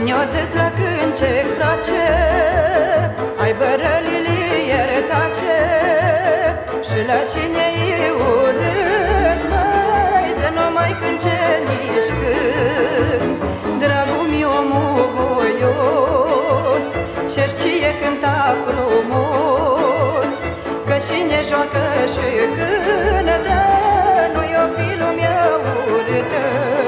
Nioțesc la câncec face, ai bărălile iertace, și la cine e urât, mai să nu mai cânce nici când. Dragul meu omul voios, și știe cânta frumos, că cine joacă și cântă, nu-i o fi lumea urâtă.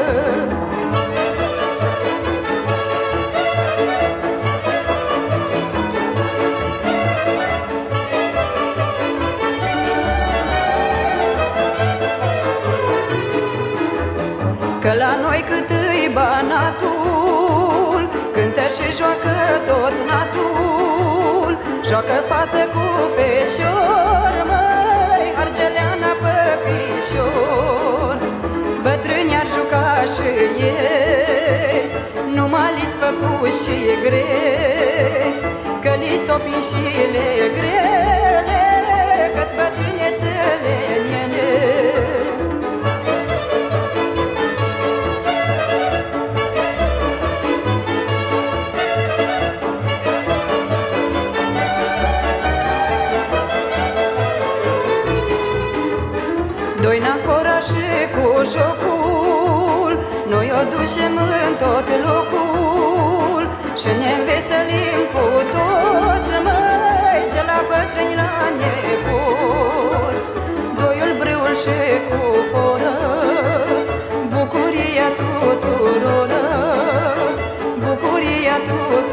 Că la noi cât îi banatul, cântă și joacă tot natul. Joacă fată cu feșor, măi, argeleana pe pișor. Bătrâni ar juca și ei, numai li-s făcuși și grei, că li s-o pinșile grele, că-s bătrânețele niene. Doi-na fora și cu jocul, noi o ducem în tot locul și ne înveselim cu toți, măi, ce la bătrâni la nepoți. Doiul brâul și cu poră, bucuria tuturor, bucuria tuturor.